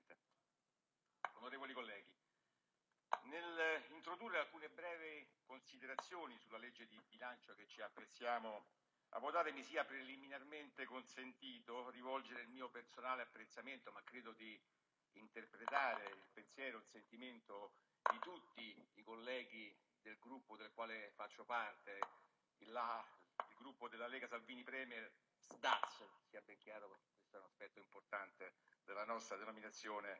Presidente. Onorevoli colleghi, nel introdurre alcune brevi considerazioni sulla legge di bilancio che ci apprestiamo a votare, mi sia preliminarmente consentito rivolgere il mio personale apprezzamento, ma credo di interpretare il pensiero e il sentimento di tutti i colleghi del gruppo del quale faccio parte, il gruppo della Lega Salvini Premier, SDAS, sia ben chiaro, questo è un aspetto importante della nostra denominazione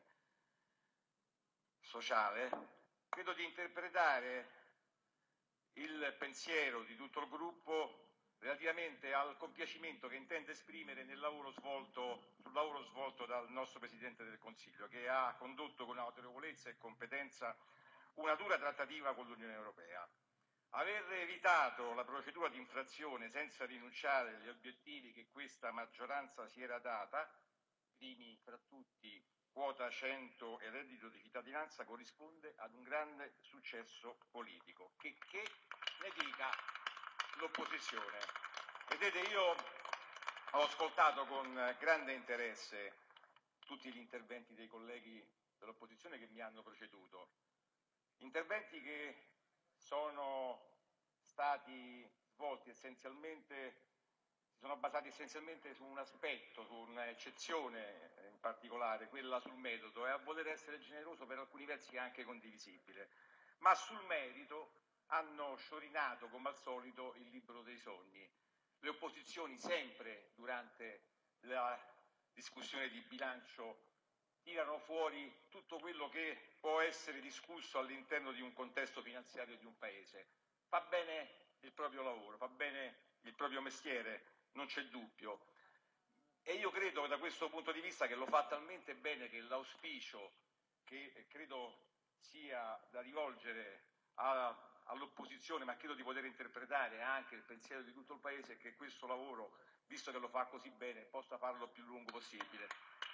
sociale. Credo di interpretare il pensiero di tutto il gruppo relativamente al compiacimento che intende esprimere sul lavoro svolto dal nostro Presidente del Consiglio, che ha condotto con autorevolezza e competenza una dura trattativa con l'Unione Europea. Aver evitato la procedura di infrazione senza rinunciare agli obiettivi che questa maggioranza si era data, primi fra tutti quota 100 e reddito di cittadinanza, corrisponde ad un grande successo politico, che ne dica l'opposizione. Vedete, io ho ascoltato con grande interesse tutti gli interventi dei colleghi dell'opposizione che mi hanno preceduto, interventi che sono stati svolti essenzialmente, si sono basati essenzialmente su un aspetto, su un'eccezione in particolare, quella sul metodo, e a voler essere generoso per alcuni versi anche condivisibile, ma sul merito hanno sciorinato come al solito il libro dei sogni. Le opposizioni sempre durante la discussione di bilancio tirano fuori tutto quello che può essere discusso all'interno di un contesto finanziario di un Paese. Fa bene il proprio lavoro, fa bene il proprio mestiere, non c'è dubbio. E io credo da questo punto di vista che lo fa talmente bene che l'auspicio che credo sia da rivolgere all'opposizione, ma credo di poter interpretare anche il pensiero di tutto il Paese, è che questo lavoro, visto che lo fa così bene, possa farlo il più lungo possibile.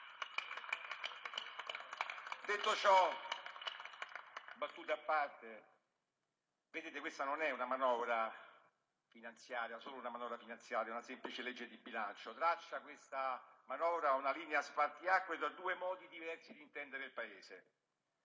Detto ciò, battute a parte, vedete, questa non è una manovra finanziaria, solo una manovra finanziaria, una semplice legge di bilancio. Traccia questa manovra una linea spartiacque tra due modi diversi di intendere il Paese.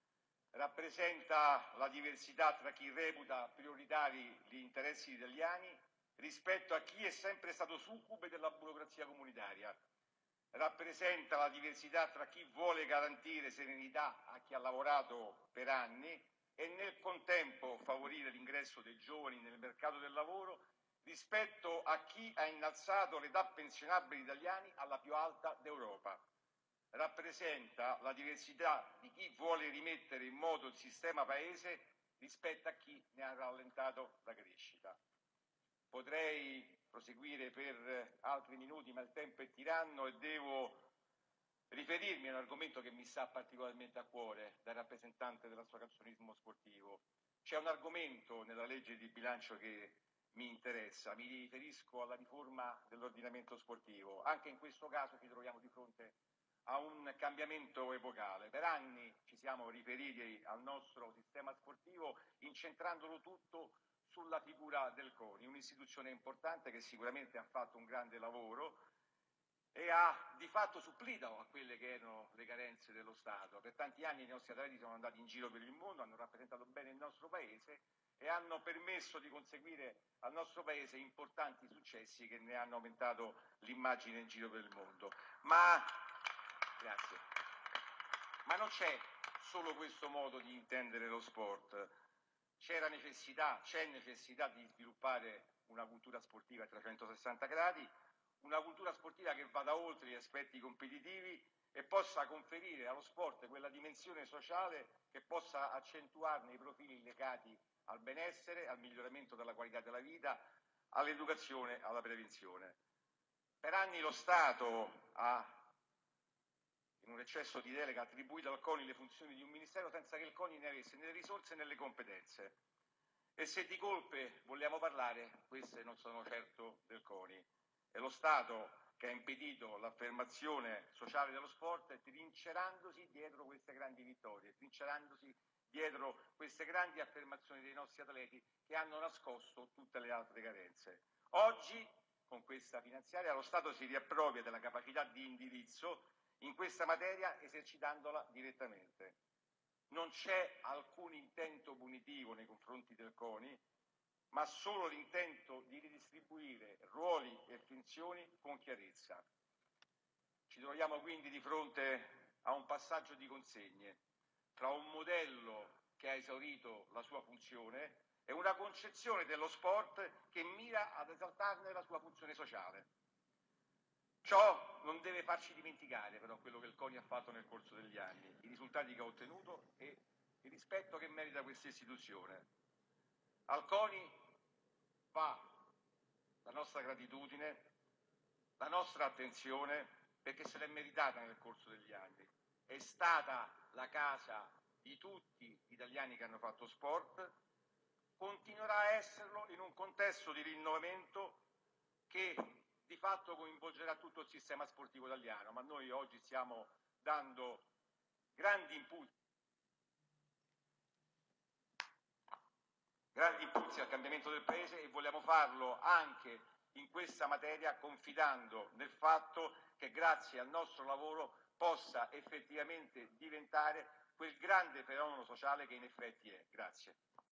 Rappresenta la diversità tra chi reputa prioritari gli interessi italiani rispetto a chi è sempre stato succube della burocrazia comunitaria. Rappresenta la diversità tra chi vuole garantire serenità a chi ha lavorato per anni e nel contempo favorire l'ingresso dei giovani nel mercato del lavoro rispetto a chi ha innalzato l'età pensionabile italiani alla più alta d'Europa. Rappresenta la diversità di chi vuole rimettere in moto il sistema Paese rispetto a chi ne ha rallentato la crescita. Potrei proseguire per altri minuti, ma il tempo è tiranno e devo riferirmi a un argomento che mi sta particolarmente a cuore da rappresentante dell'associazionismo sportivo. C'è un argomento nella legge di bilancio che mi interessa, mi riferisco alla riforma dell'ordinamento sportivo. Anche in questo caso ci troviamo di fronte a un cambiamento epocale. Per anni ci siamo riferiti al nostro sistema sportivo incentrandolo tutto sulla figura del CONI, un'istituzione importante che sicuramente ha fatto un grande lavoro e ha di fatto supplito a quelle che erano le carenze dello Stato. Per tanti anni i nostri atleti sono andati in giro per il mondo, hanno rappresentato bene il nostro Paese e hanno permesso di conseguire al nostro Paese importanti successi che ne hanno aumentato l'immagine in giro per il mondo. Grazie. Ma non c'è solo questo modo di intendere lo sport. C'è necessità di sviluppare una cultura sportiva a 360 gradi, una cultura sportiva che vada oltre gli aspetti competitivi e possa conferire allo sport quella dimensione sociale che possa accentuarne i profili legati al benessere, al miglioramento della qualità della vita, all'educazione, alla prevenzione. Per anni lo Stato ha, in un eccesso di delega, attribuito al CONI le funzioni di un ministero senza che il CONI ne avesse né le risorse né le competenze. E se di colpe vogliamo parlare, queste non sono certo del CONI. È lo Stato che ha impedito l'affermazione sociale dello sport, trincerandosi dietro queste grandi vittorie, trincerandosi dietro queste grandi affermazioni dei nostri atleti che hanno nascosto tutte le altre carenze. Oggi, con questa finanziaria, lo Stato si riappropria della capacità di indirizzo in questa materia esercitandola direttamente. Non c'è alcun intento punitivo nei confronti del CONI, ma solo l'intento di ridistribuire ruoli e funzioni con chiarezza. Ci troviamo quindi di fronte a un passaggio di consegne tra un modello che ha esaurito la sua funzione e una concezione dello sport che mira ad esaltarne la sua funzione sociale. Ciò non deve farci dimenticare però quello che il CONI ha fatto nel corso degli anni, i risultati che ha ottenuto e il rispetto che merita questa istituzione. Al CONI va la nostra gratitudine, la nostra attenzione, perché se l'è meritata nel corso degli anni. È stata la casa di tutti gli italiani che hanno fatto sport, continuerà a esserlo in un contesto di rinnovamento che di fatto coinvolgerà tutto il sistema sportivo italiano, ma noi oggi stiamo dando grandi impulsi al cambiamento del Paese e vogliamo farlo anche in questa materia confidando nel fatto che grazie al nostro lavoro possa effettivamente diventare quel grande fenomeno sociale che in effetti è. Grazie.